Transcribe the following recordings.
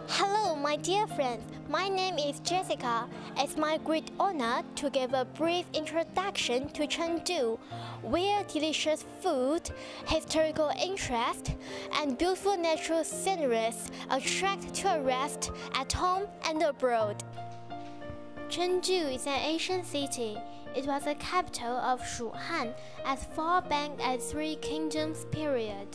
Hello, my dear friends. My name is Jessica. It's my great honor to give a brief introduction to Chengdu, where delicious food, historical interest, and beautiful natural sceneries attract tourists at home and abroad. Chengdu is an ancient city. It was the capital of Shu Han as far back as Three Kingdoms period.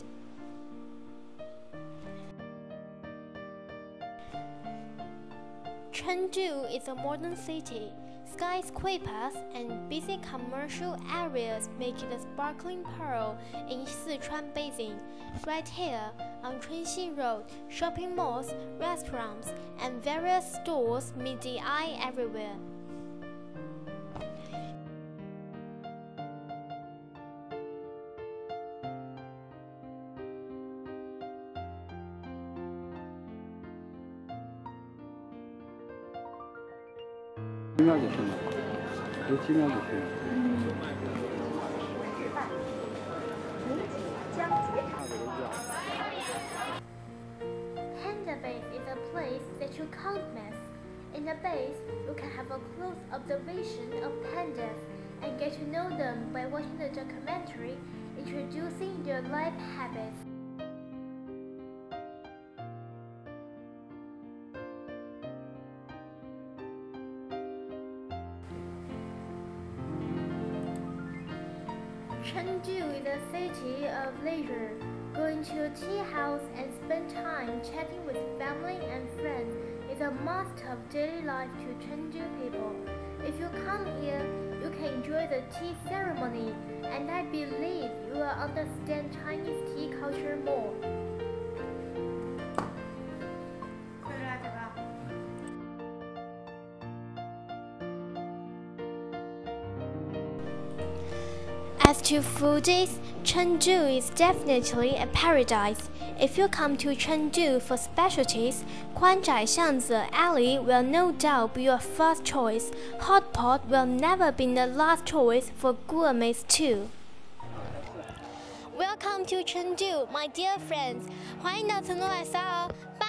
Chengdu is a modern city. Skyscrapers and busy commercial areas make it a sparkling pearl in Sichuan Basin. Right here, on Chunxi Road, shopping malls, restaurants, and various stores meet the eye everywhere. Panda Base is a place that you can't miss. In the base, you can have a close observation of pandas and get to know them by watching the documentary introducing their life habits. Chengdu is a city of leisure. Going to a tea house and spend time chatting with family and friends is a must of daily life to Chengdu people. If you come here, you can enjoy the tea ceremony, and I believe you will understand Chinese tea culture more. As to foodies, Chengdu is definitely a paradise. If you come to Chengdu for specialties, Kuanzhai Xiangzi Alley will no doubt be your first choice. Hot pot will never be the last choice for gourmets too. Welcome to Chengdu, my dear friends. 欢迎到成都来撒哦，拜。